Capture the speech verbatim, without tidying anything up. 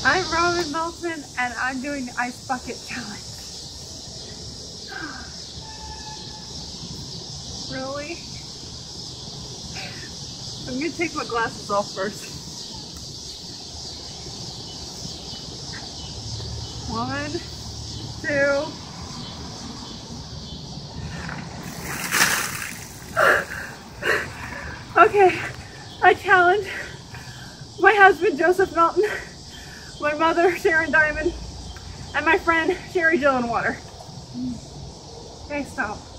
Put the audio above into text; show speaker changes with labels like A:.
A: I'm Robin Melton and I'm doing the Ice Bucket Challenge. Really? I'm gonna take my glasses off first. One, two. Okay, I challenge my husband Joseph Melton, my mother Sharon Diamond, and my friend Sherry Gillenwater. Okay, stop.